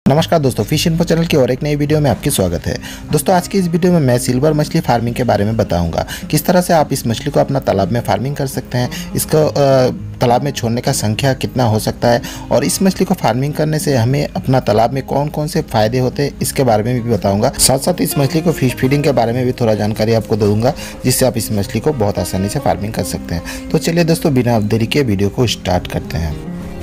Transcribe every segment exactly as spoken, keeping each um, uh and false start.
नमस्कार दोस्तों, fish info channel की और एक नई वीडियो में आपकी स्वागत है। दोस्तों आज की इस वीडियो में मैं सिल्वर मछली फार्मिंग के बारे में बताऊंगा। किस तरह से आप इस मछली को अपना तालाब में फार्मिंग कर सकते हैं, इसको तालाब में छोड़ने का संख्या कितना हो सकता है और इस मछली को फार्मिंग करने से हमें अपना तालाब में कौन कौन से फायदे होते हैं इसके बारे में भी बताऊँगा। साथ साथ इस मछली को फिश फीडिंग के बारे में भी थोड़ा जानकारी आपको दूँगा, जिससे आप इस मछली को बहुत आसानी से फार्मिंग कर सकते हैं। तो चलिए दोस्तों, बिना देरी के वीडियो को स्टार्ट करते हैं।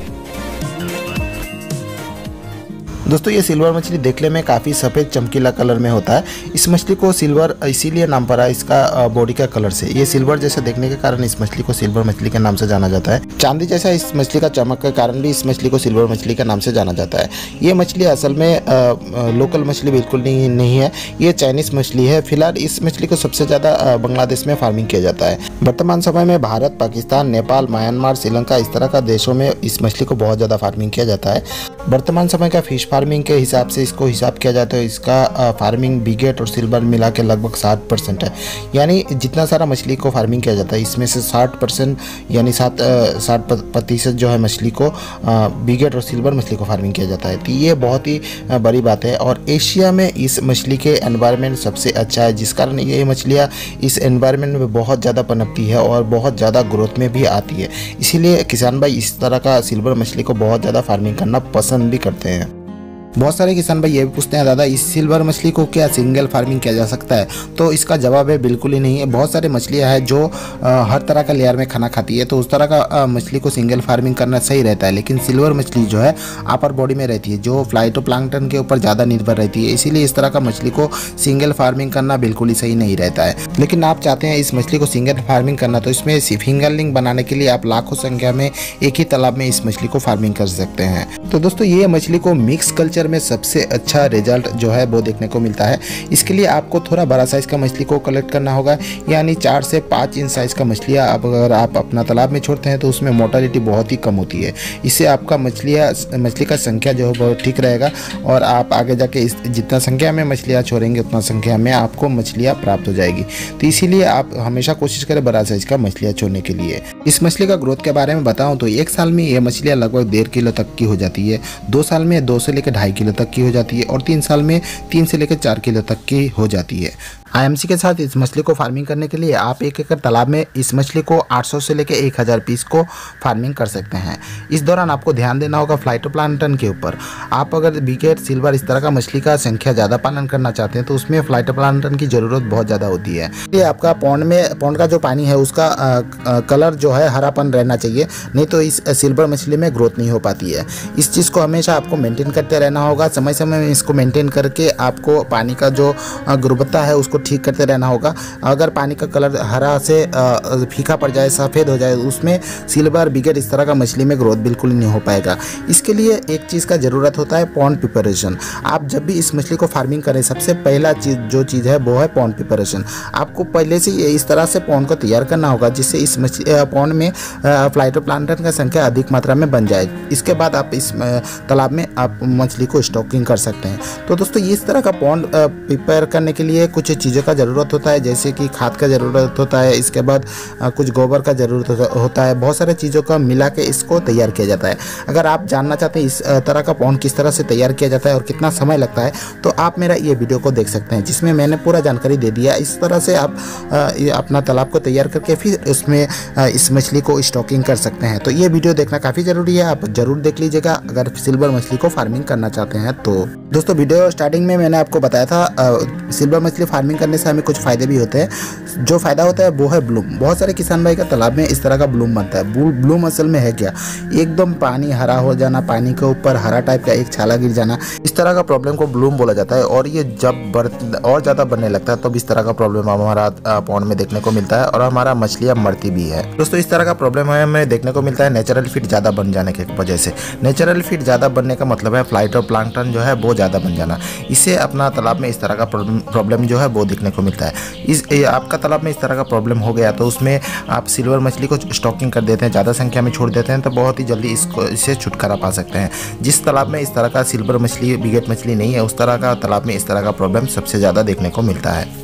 दोस्तों ये सिल्वर मछली देखने में काफ़ी सफ़ेद चमकीला कलर में होता है। इस मछली को सिल्वर इसीलिए नाम पड़ा इसका बॉडी का कलर से। ये सिल्वर जैसा देखने के कारण इस मछली को सिल्वर मछली के नाम से जाना जाता है। चांदी जैसा इस मछली का चमक के कारण भी इस मछली को सिल्वर मछली के नाम से जाना जाता है। ये मछली असल में आ, आ, लोकल मछली बिल्कुल नहीं नहीं है, ये चाइनीज़ मछली है। फिलहाल इस मछली को सबसे ज़्यादा बांग्लादेश में फार्मिंग किया जाता है। वर्तमान समय में भारत, पाकिस्तान, नेपाल, म्यांमार, श्रीलंका इस तरह का देशों में इस मछली को बहुत ज़्यादा फार्मिंग किया जाता है। वर्तमान समय का फिश फार्मिंग के हिसाब से इसको हिसाब किया जाए तो इसका फार्मिंग बिगेट और सिल्वर मिला के लगभग साठ परसेंट है। यानी जितना सारा मछली को फार्मिंग किया जाता है इसमें से साठ परसेंट यानी सात साठ प्रतिशत जो है मछली को बिगेट और सिल्वर मछली को फार्मिंग किया जाता है। तो ये बहुत ही बड़ी बात है और एशिया में इस मछली के एनवायरनमेंट सबसे अच्छा है, जिस कारण ये मछलियाँ इस एनवायरनमेंट में बहुत ज़्यादा पनपती है और बहुत ज़्यादा ग्रोथ में भी आती है। इसीलिए किसान भाई इस तरह का सिल्वर मछली को बहुत ज़्यादा फार्मिंग करना पसंद भी करते हैं। बहुत सारे किसान भाई ये भी पूछते हैं, दादा इस सिल्वर मछली को क्या सिंगल फार्मिंग किया जा सकता है? तो इसका जवाब है बिल्कुल ही नहीं है। बहुत सारी मछलियां हैं जो आ, हर तरह का लेयर में खाना खाती है, तो उस तरह का आ, मछली को सिंगल फार्मिंग करना सही रहता है। लेकिन सिल्वर मछली जो है अपर बॉडी में रहती है, जो फ्लाइटोप्लैंक्टन के ऊपर ज़्यादा निर्भर रहती है, इसीलिए इस तरह का मछली को सिंगल फार्मिंग करना बिल्कुल ही सही नहीं रहता है। लेकिन आप चाहते हैं इस मछली को सिंगल फार्मिंग करना, तो इसमें फिंगरलिंग बनाने के लिए आप लाखों संख्या में एक ही तालाब में इस मछली को फार्मिंग कर सकते हैं। तो दोस्तों ये मछली को मिक्स कल्चर में सबसे अच्छा रिजल्ट जो है वो देखने को मिलता है। इसके लिए आपको थोड़ा बड़ा साइज का मछली को कलेक्ट करना होगा, यानी चार से पाँच इंच साइज का मछलियाँ आप अगर आप अपना तालाब में छोड़ते हैं तो उसमें मोर्टेलिटी बहुत ही कम होती है। इससे आपका मछलियाँ मछली का संख्या जो है बहुत ठीक रहेगा और आप आगे जाके इस जितना संख्या में मछलियाँ छोड़ेंगे उतना संख्या में आपको मछलियाँ प्राप्त हो जाएगी। तो इसीलिए आप हमेशा कोशिश करें बड़ा साइज का मछलियाँ छोड़ने के लिए। इस मछली का ग्रोथ के बारे में बताऊँ तो एक साल में ये मछलियाँ लगभग डेढ़ किलो तक की हो जाती है, दो साल में दो से लेकर ढाई किलो तक की हो जाती है और तीन साल में तीन से लेकर चार किलो तक की हो जाती है। आईएमसी के साथ इस मछली को फार्मिंग करने के लिए आप एक एकड़ तालाब में इस मछली को आठ सौ से लेकर एक हज़ार पीस को फार्मिंग कर सकते हैं। इस दौरान आपको ध्यान देना होगा फ्लाइटोप्लैंक्टन के ऊपर। आप अगर बिगेट, सिल्वर इस तरह का मछली का संख्या ज़्यादा पालन करना चाहते हैं तो उसमें फ्लाइटोप्लैंक्टन की ज़रूरत बहुत ज़्यादा होती है। ये आपका पौंड में पौंड का जो पानी है उसका आ, आ, कलर जो है हरापन रहना चाहिए, नहीं तो इस सिल्वर मछली में ग्रोथ नहीं हो पाती है। इस चीज़ को हमेशा आपको मेनटेन करते रहना होगा। समय समय में इसको मेनटेन करके आपको पानी का जो गुणवत्ता है उसको ठीक करते रहना होगा। अगर पानी का कलर हरा से फीका पड़ जाए, सफ़ेद हो जाए, उसमें सिल्वर बिगेट इस तरह का मछली में ग्रोथ बिल्कुल नहीं हो पाएगा। इसके लिए एक चीज़ का ज़रूरत होता है पॉन्ड प्रिपरेशन। आप जब भी इस मछली को फार्मिंग करें सबसे पहला चीज़ जो चीज़ है वो है पॉन्ड प्रिपरेशन। आपको पहले से इस तरह से पॉन्ड को तैयार करना होगा जिससे इस मछली पॉन्ड में फ्लाइटोप्लैंक्टन का संख्या अधिक मात्रा में बन जाए। इसके बाद आप इस तालाब में आप मछली को स्टॉकिंग कर सकते हैं। तो दोस्तों इस तरह का पॉन्ड प्रिपेयर करने के लिए कुछ चीज़ों का ज़रूरत होता है, जैसे कि खाद का ज़रूरत होता है, इसके बाद कुछ गोबर का ज़रूरत होता है। बहुत सारे चीज़ों का मिला के इसको तैयार किया जाता है। अगर आप जानना चाहते हैं इस तरह का पॉन्ड किस तरह से तैयार किया जाता है और कितना समय लगता है तो आप मेरा ये वीडियो को देख सकते हैं, जिसमें मैंने पूरा जानकारी दे दिया। इस तरह से आप अपना तालाब को तैयार करके फिर उसमें इस मछली को स्टॉकिंग कर सकते हैं। तो ये वीडियो देखना काफ़ी ज़रूरी है, आप ज़रूर देख लीजिएगा अगर सिल्वर मछली को फार्मिंग करना चाहते हैं तो। दोस्तों वीडियो स्टार्टिंग में मैंने आपको बताया था सिल्वर मछली फार्मिंग करने से हमें कुछ फ़ायदे भी होते हैं। जो फ़ायदा होता है वो है ब्लूम। बहुत सारे किसान भाई का तालाब में इस तरह का ब्लूम बनता है। ब्लूम असल में है क्या? एकदम पानी हरा हो जाना, पानी के ऊपर हरा टाइप का एक छाला गिर जाना, इस तरह का प्रॉब्लम को ब्लूम बोला जाता है। और ये जब बढ़ और ज़्यादा बनने लगता है तब तो इस तरह का प्रॉब्लम हमारा पॉन्ड में देखने को मिलता है और हमारा मछलियाँ मरती भी है। दोस्तों इस तरह का प्रॉब्लम हमें देखने को मिलता है नेचुरल फीड ज़्यादा बन जाने की वजह से। नेचुरल फीड ज़्यादा बनने का मतलब है फ्लाइटोप्लैंक्टन जो है वो ज़्यादा बन जाना। इससे अपना तालाब में इस तरह का प्रॉब्लम जो है वो देखने को मिलता है। इस आपका तालाब में इस तरह का प्रॉब्लम हो गया तो उसमें आप सिल्वर मछली को स्टॉकिंग कर देते हैं, ज़्यादा संख्या में छोड़ देते हैं तो बहुत ही जल्दी इसको इससे छुटकारा पा सकते हैं। जिस तालाब में इस तरह का सिल्वर मछली, बिगेट मछली नहीं है उस तरह का तालाब में इस तरह का प्रॉब्लम सबसे ज़्यादा देखने को मिलता है।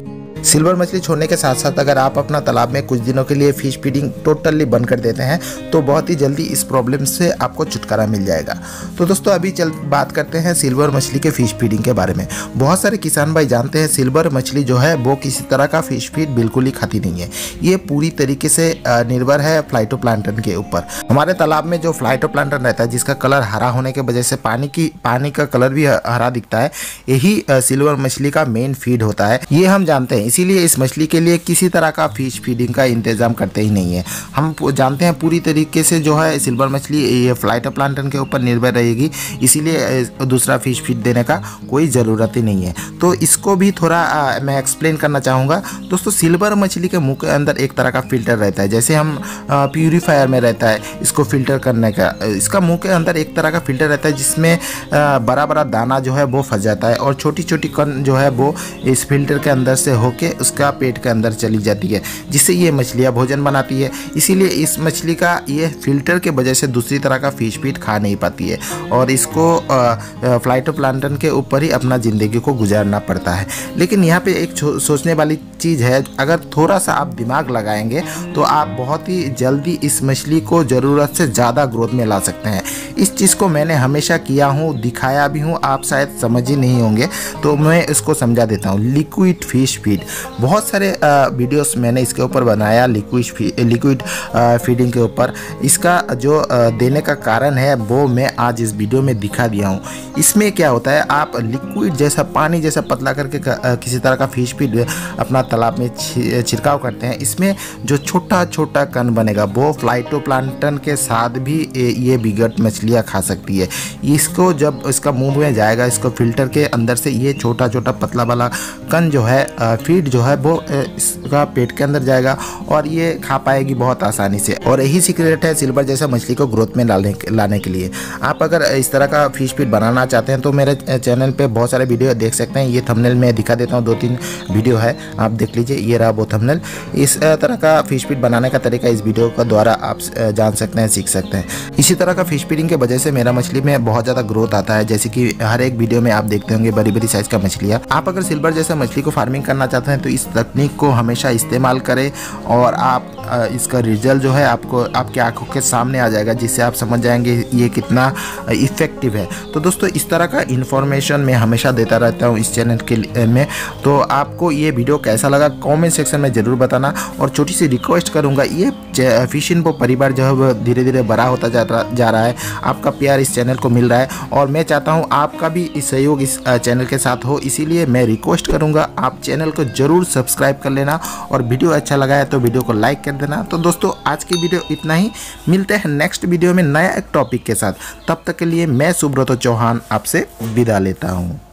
सिल्वर मछली छोड़ने के साथ साथ अगर आप अपना तालाब में कुछ दिनों के लिए फिश फीडिंग टोटली बंद कर देते हैं तो बहुत ही जल्दी इस प्रॉब्लम से आपको छुटकारा मिल जाएगा। तो दोस्तों अभी चल बात करते हैं सिल्वर मछली के फिश फीडिंग के बारे में। बहुत सारे किसान भाई जानते हैं सिल्वर मछली जो है वो किसी तरह का फिश फीड बिल्कुल ही खाती नहीं है। ये पूरी तरीके से निर्भर है फाइटोप्लैंक्टन के ऊपर। हमारे तालाब में जो फाइटोप्लैंक्टन रहता है जिसका कलर हरा होने के वजह से पानी की पानी का कलर भी हरा दिखता है, यही सिल्वर मछली का मेन फीड होता है। ये हम जानते हैं, इसीलिए इस मछली के लिए किसी तरह का फिश फीडिंग का इंतजाम करते ही नहीं है। हम जानते हैं पूरी तरीके से जो है सिल्वर मछली ये फाइटोप्लैंक्टन के ऊपर निर्भर रहेगी, इसीलिए दूसरा फिश फीड देने का कोई ज़रूरत ही नहीं है। तो इसको भी थोड़ा आ, मैं एक्सप्लेन करना चाहूँगा। दोस्तों सिल्वर मछली के मुंह के अंदर एक तरह का फिल्टर रहता है, जैसे हम प्यूरीफायर में रहता है इसको फिल्टर करने का। इसका मुंह के अंदर एक तरह का फिल्टर रहता है जिसमें बड़ा बड़ा दाना जो है वो फंस जाता है और छोटी छोटी कण जो है वो इस फिल्टर के अंदर से होके उसका पेट के अंदर चली जाती है, जिससे ये मछलियाँ भोजन बनाती है। इसीलिए इस मछली का ये फिल्टर के वजह से दूसरी तरह का फिश फीड खा नहीं पाती है और इसको फाइटोप्लैंक्टन के ऊपर ही अपना ज़िंदगी को गुजारना पड़ता है। लेकिन यहाँ पे एक सोचने वाली चीज़ है, अगर थोड़ा सा आप दिमाग लगाएंगे तो आप बहुत ही जल्दी इस मछली को ज़रूरत से ज़्यादा ग्रोथ में ला सकते हैं। इस चीज़ को मैंने हमेशा किया हूँ, दिखाया भी हूँ, आप शायद समझ ही नहीं होंगे तो मैं इसको समझा देता हूँ। लिक्विड फिश फीड, बहुत सारे वीडियोस मैंने इसके ऊपर बनाया लिक्विड लिक्विड फीडिंग के ऊपर। इसका जो आ, देने का कारण है वो मैं आज इस वीडियो में दिखा दिया हूँ। इसमें क्या होता है, आप लिक्विड जैसा पानी जैसा पतला करके आ, किसी तरह का फिश फीड अपना तालाब में छिड़काव करते हैं। इसमें जो छोटा छोटा कण बनेगा वो फाइटोप्लैंक्टन के साथ भी ये बिगट मछलियाँ खा सकती है। इसको जब इसका मुंह में जाएगा, इसको फिल्टर के अंदर से ये छोटा छोटा पतला वाला कण जो है फीड जो है वो इसका पेट के अंदर जाएगा और ये खा पाएगी बहुत आसानी से। और यही सीक्रेट है सिल्वर जैसा मछली को ग्रोथ में लाने लाने के लिए। आप अगर इस तरह का फिश फीड बनाना चाहते हैं तो मेरे चैनल पे बहुत सारे वीडियो देख सकते हैं। ये थंबनेल में दिखा देता हूँ, दो तीन वीडियो है, आप देख लीजिए। ये रहा वो थंबनेल। इस तरह का फिश फीड बनाने का तरीका इस वीडियो का द्वारा आप जान सकते हैं, सीख सकते हैं। इसी तरह का फिश फीडिंग की वजह से मेरा मछली में बहुत ज़्यादा ग्रोथ आता है। जैसे कि हर एक वीडियो में आप देखते होंगे बड़ी बड़ी साइज का मछलियाँ। आप अगर सिल्वर जैसे मछली को फार्मिंग करना चाहते हैं तो इस तकनीक को हमेशा इस्तेमाल करें और आप इसका रिजल्ट जो है आपको आपकी आंखों के सामने आ जाएगा, जिससे आप समझ जाएंगे ये कितना इफ़ेक्टिव है। तो दोस्तों इस तरह का इन्फॉर्मेशन मैं हमेशा देता रहता हूँ इस चैनल के में। तो आपको ये वीडियो कैसा लगा कमेंट सेक्शन में ज़रूर बताना। और छोटी सी रिक्वेस्ट करूँगा, ये फिश इन्फो परिवार जो है वो धीरे धीरे बड़ा होता जा जा रहा है। आपका प्यार इस चैनल को मिल रहा है और मैं चाहता हूँ आपका भी इस सहयोग इस चैनल के साथ हो। इसीलिए मैं रिक्वेस्ट करूँगा आप चैनल को ज़रूर सब्सक्राइब कर लेना और वीडियो अच्छा लगा है तो वीडियो को लाइक कर देना। तो दोस्तों आज की वीडियो इतना ही, मिलते हैं नेक्स्ट वीडियो में नया एक टॉपिक के साथ। तब तक के लिए मैं सुब्रत चौहान आपसे विदा लेता हूँ।